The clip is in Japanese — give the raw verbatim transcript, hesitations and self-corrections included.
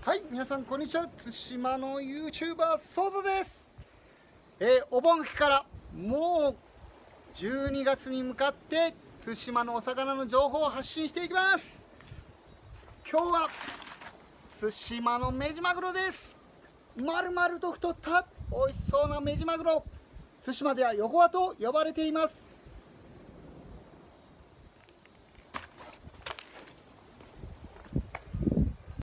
はい、皆さんこんにちは。対馬の YouTuber ソードです。えー、お盆期からもうじゅうにがつに向かって対馬のお魚の情報を発信していきます。今日は対馬のメジマグロです。丸々と太った美味しそうなメジマグロ、対馬では横輪と呼ばれています。